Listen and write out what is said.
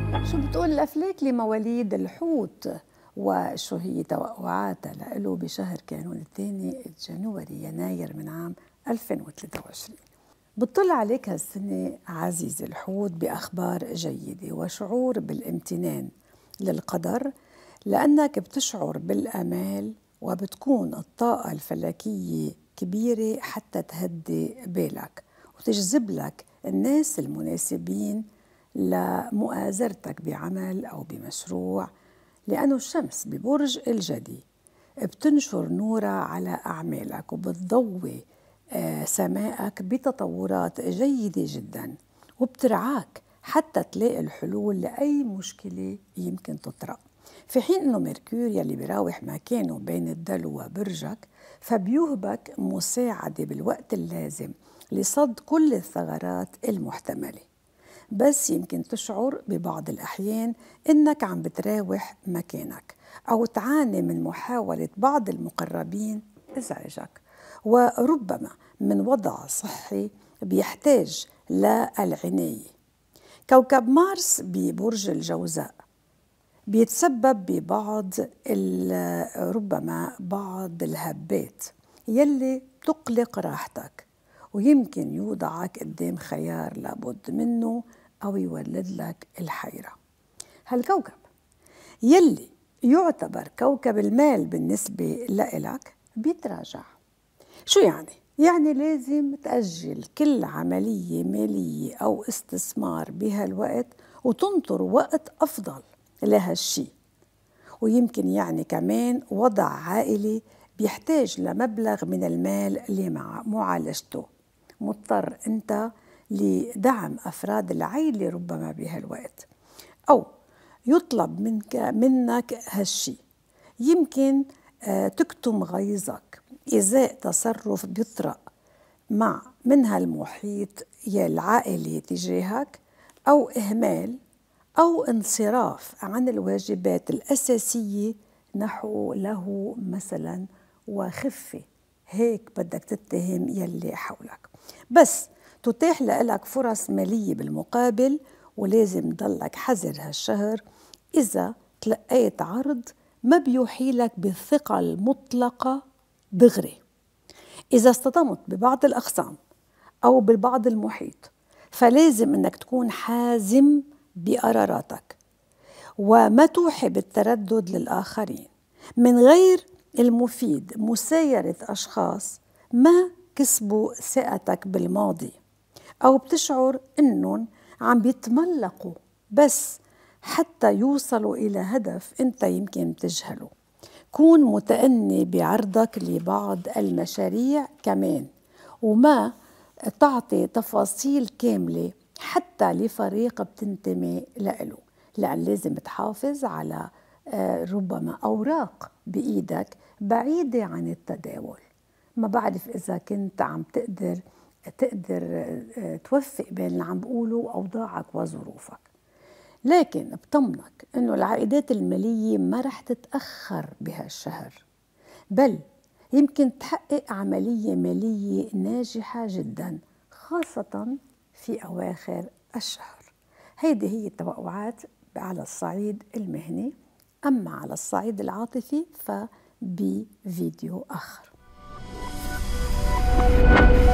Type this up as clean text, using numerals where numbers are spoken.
شو بتقول الأفلاك لمواليد الحوت وشو هي توقعاتها له بشهر كانون الثاني جانوري يناير من عام 2023؟ بتطل عليك هالسنة عزيزي الحوت بأخبار جيدة وشعور بالامتنان للقدر، لأنك بتشعر بالأمال وبتكون الطاقة الفلكية كبيرة حتى تهدي بالك وتجذب لك الناس المناسبين لمؤازرتك بعمل أو بمشروع، لأنه الشمس ببرج الجدي بتنشر نورها على أعمالك وبتضوي سماءك بتطورات جيدة جدا، وبترعاك حتى تلاقي الحلول لأي مشكلة يمكن تطرأ. في حين أنه ميركوريا يلي بيراوح مكانه بين الدلو وبرجك فبيوهبك مساعدة بالوقت اللازم لصد كل الثغرات المحتملة، بس يمكن تشعر ببعض الأحيان إنك عم بتراوح مكانك أو تعاني من محاولة بعض المقربين إزعاجك، وربما من وضع صحي بيحتاج للعناية. كوكب مارس ببرج الجوزاء بيتسبب ببعض ربما بعض الهبات يلي تقلق راحتك، ويمكن يوضعك قدام خيار لابد منه أو يولد لك الحيرة. هالكوكب يلي يعتبر كوكب المال بالنسبة لإلك بيتراجع. شو يعني؟ يعني لازم تأجل كل عملية مالية أو استثمار بهالوقت وتنطر وقت أفضل لهالشي. ويمكن يعني كمان وضع عائلي بيحتاج لمبلغ من المال لمعالجته، مضطر أنت لدعم أفراد العائلة ربما بهالوقت، أو يطلب منك هالشي. يمكن تكتم غيظك إزاء تصرف بيطرأ من هالمحيط العائلي تجاهك، أو إهمال أو انصراف عن الواجبات الأساسية نحو له مثلا وخفة، هيك بدك تتهم يلي حولك. بس تتاح لك فرص مالية بالمقابل، ولازم ضلك حذر هالشهر إذا تلقيت عرض ما بيوحيلك بالثقة المطلقة دغري. إذا اصطدمت ببعض الأخصام أو بالبعض المحيط فلازم أنك تكون حازم بقراراتك وما توحي بالتردد للآخرين، من غير المفيد مسايرة أشخاص ما كسبوا ثقتك بالماضي أو بتشعر أنهم عم بيتملقوا بس حتى يوصلوا إلى هدف أنت يمكن تجهله. كون متأني بعرضك لبعض المشاريع كمان، وما تعطي تفاصيل كاملة حتى لفريق بتنتمي له، لأن لازم تحافظ على ربما أوراق بإيدك بعيدة عن التداول. ما بعرف إذا كنت عم تقدر توفق بين اللي عم بقوله أوضاعك وظروفك، لكن بطمنك إنه العائدات المالية ما رح تتأخر بهالشهر، بل يمكن تحقق عملية مالية ناجحة جدا، خاصة في أواخر الشهر. هيدي هي التوقعات على الصعيد المهني. أما على الصعيد العاطفي فبفيديو آخر.